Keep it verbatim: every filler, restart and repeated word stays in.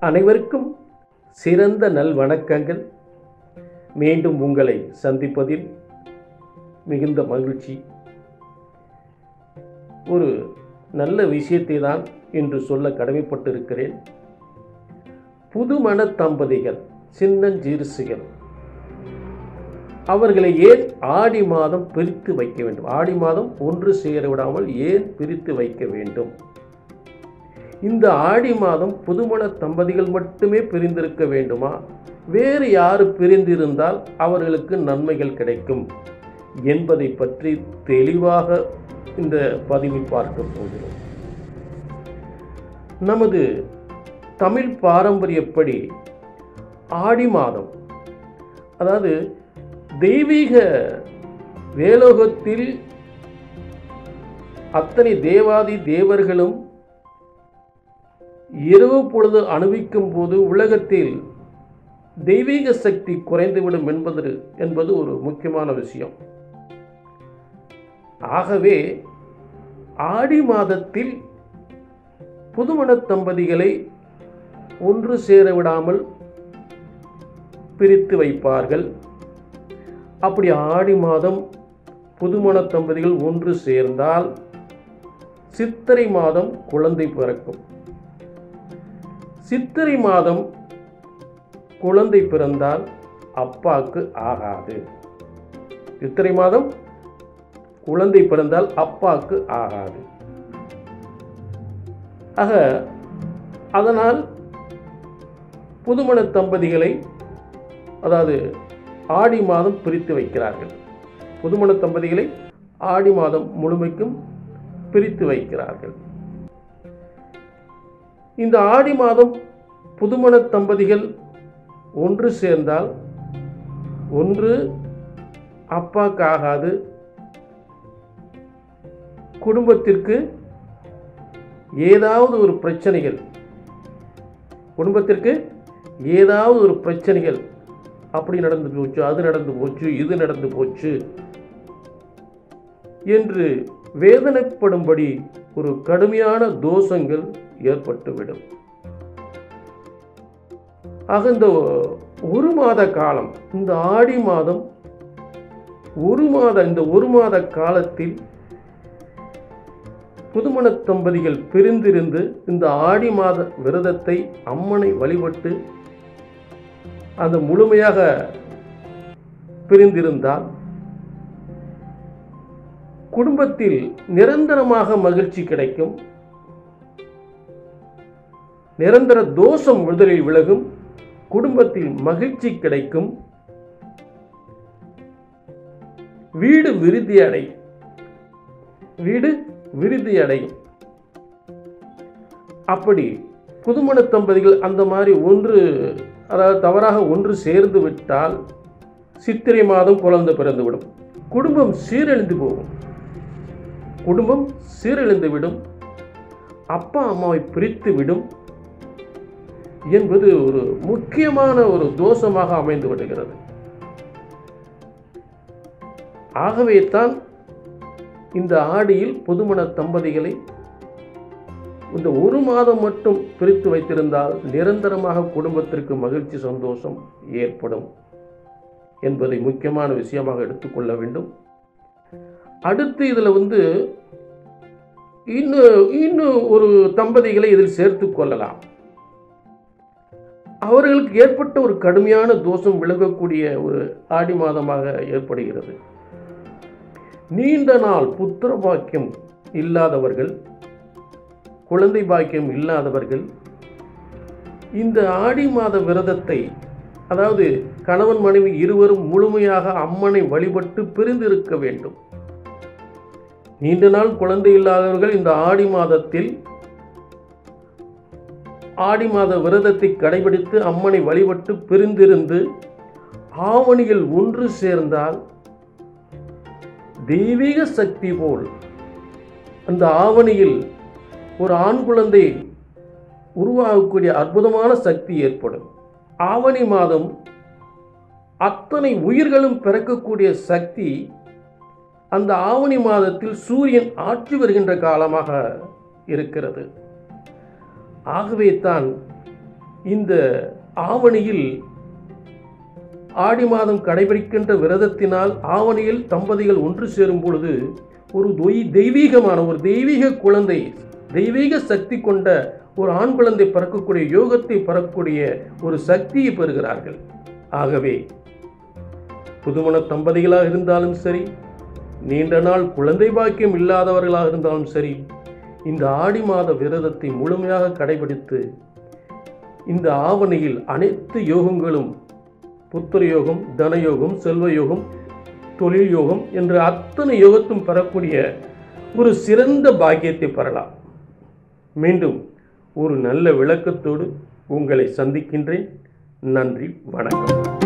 அனைவருக்கும் சிறந்த நல்வணக்கங்கள். மீண்டும் உங்களை சந்திப்பதில் மிகுந்த மகிழ்ச்சி. ஒரு நல்ல விஷயத்தை தான் இன்று சொல்ல கடமைப்பட்டிருக்கிறேன். புதுமண தம்பதிகள், சின்னஞ்சிறுசுகள், அவர்களை ஏன் ஆடி மாதம் பிரித்து வைக்க வேண்டும்? ஆடி மாதம் ஒன்று சேர விடாமல் ஏன் பிரித்து வைக்க வேண்டும்? இந்த ஆடி மாதம் புதுமண தம்பதிகள் மட்டுமே பிரிந்திருக்க வேண்டுமா? வேறு யாரு பிரிந்திருந்தால் அவர்களுக்கு நன்மைகள் கிடைக்கும் என்பதை பற்றி தெளிவாக இந்த பதிவில் பார்க்க போகிறோம். நமது தமிழ் பாரம்பரியப்படி ஆடி மாதம், அதாவது தெய்வீக வேலோகத்தில் அத்தனை தேவாதி தேவர்களும் இரவு பொழுது அனுபவிக்கும் போது உலகத்தில் தெய்வீக சக்தி குறைந்துவிடும் என்பது என்பது ஒரு முக்கியமான விஷயம். ஆகவே ஆடி மாதத்தில் புதுமண தம்பதிகளை ஒன்று சேர விடாமல் பிரித்து வைப்பார்கள். அப்படி ஆடி மாதம் புதுமண தம்பதிகள் ஒன்று சேர்ந்தால் சித்திரை மாதம் குழந்தை பிறக்கும். சித்திரை மாதம் குழந்தை பிறந்தால் அப்பாக்கு ஆகாது. சித்திரை மாதம் குழந்தை பிறந்தால் அப்பாக்கு ஆகாது. ஆக அதனால் புதுமண தம்பதிகளை, அதாவது ஆடி மாதம் பிரித்து வைக்கிறார்கள். புதுமண தம்பதிகளை ஆடி மாதம் முழுமைக்கும் பிரித்து வைக்கிறார்கள். இந்த ஆடி மாதம் புதுமண தம்பதிகள் ஒன்று சேர்ந்தால் ஒன்று அப்பாக்கு ஆகாது, குடும்பத்திற்கு ஏதாவது ஒரு பிரச்சனைகள் குடும்பத்திற்கு ஏதாவது ஒரு பிரச்சனைகள் அப்படி நடந்து போச்சு, அது நடந்து போச்சு, இது நடந்து போச்சு என்று வேதனைப்படும்படி ஒரு கடுமையான தோஷங்கள் ஏற்பட்டுவிடும். ஆக இந்த ஒரு மாத காலம், இந்த ஆடி மாதம் ஒரு மாத இந்த ஒரு மாத காலத்தில் புதுமண தம்பதிகள் பிரிந்திருந்து இந்த ஆடி மாத விரதத்தை அம்மனை வழிபட்டு அந்த முழுமையாக பிரிந்திருந்தால் குடும்பத்தில் நிரந்தரமாக மகிழ்ச்சி கிடைக்கும். நிரந்தர தோஷம் முதலில் விலகும். குடும்பத்தில் மகிழ்ச்சி கிடைக்கும். வீடு விருத்தி அடையும். வீடு விருத்தி அடையும். அப்படி புதுமண தம்பதிகள் அந்த மாதிரி ஒன்று, அதாவது தவறாக ஒன்று சேர்ந்து விட்டால் சித்திரை மாதம் குழந்தை பிறந்துவிடும். குடும்பம் சீரழிந்து போகும். குடும்பம் சீரழிந்து விடும். அப்பா அம்மாவை பிரித்து விடும் என்பது ஒரு முக்கியமான ஒரு தோஷமாக அமைந்து விடுகிறது. ஆகவே தான் இந்த ஆடியில் புதுமண தம்பதிகளை இந்த ஒரு மாதம் மட்டும் பிரித்து வைத்திருந்தால் நிரந்தரமாக குடும்பத்திற்கு மகிழ்ச்சி சந்தோஷம் ஏற்படும் என்பதை முக்கியமான விஷயமாக எடுத்துக்கொள்ள வேண்டும். அடுத்து இதில் வந்து இன்னும் இன்னும் ஒரு தம்பதிகளை இதில் சேர்த்து கொள்ளலாம். அவர்களுக்கு ஏற்பட்ட ஒரு கடுமையான தோஷம் விலகக்கூடிய ஒரு ஆடி மாதமாக ஏற்படுகிறது. நீண்ட நாள் புத்திர பாக்கியம் இல்லாதவர்கள், குழந்தை பாக்கியம் இல்லாதவர்கள் இந்த ஆடி மாத விரதத்தை, அதாவது கணவன் மனைவி இருவரும் முழுமையாக அம்மனை வழிபட்டு பிரிந்திருக்க வேண்டும். நீண்ட நாள் குழந்தை இல்லாதவர்கள் இந்த ஆடி மாதத்தில் ஆடி மாத விரதத்தை கடைபிடித்து அம்மனை வழிபட்டு பிரிந்திருந்து ஆவணியில் ஒன்று சேர்ந்தால் தெய்வீக சக்தி போல் அந்த ஆவணியில் ஒரு ஆண் குழந்தை உருவாகக்கூடிய அற்புதமான சக்தி ஏற்படும். ஆவணி மாதம் அத்தனை உயிர்களும் பிறக்கக்கூடிய சக்தி அந்த ஆவணி மாதத்தில் சூரியன் ஆட்சி வருகின்ற காலமாக இருக்கிறது. ஆகவே தான் இந்த ஆவணியில் ஆடி மாதம் கடைபிடிக்கின்ற விரதத்தினால் ஆவணியில் தம்பதிகள் ஒன்று சேரும் பொழுது ஒரு தெய்வீகமான ஒரு தெய்வீக குழந்தை, தெய்வீக சக்தி கொண்ட ஒரு ஆண் குழந்தை பிறக்கக்கூடிய யோகத்தை பெறக்கூடிய ஒரு சக்தியை பெறுகிறார்கள். ஆகவே புதுமண தம்பதிகளாக இருந்தாலும் சரி, நீண்ட நாள் குழந்தை பாக்கியம் இல்லாதவர்களாக இருந்தாலும் சரி, இந்த ஆடி மாத விரதத்தை முழுமையாக கடைபிடித்து இந்த ஆவணியில் அனைத்து யோகங்களும், புத்திர யோகம், தன யோகம், செல்வ யோகம், தொழில் யோகம் என்ற அத்தனை யோகத்தும் பெறக்கூடிய ஒரு சிறந்த பாக்கியத்தை பெறலாம். மீண்டும் ஒரு நல்ல விளக்கத்தோடு உங்களை சந்திக்கின்றேன். நன்றி, வணக்கம்.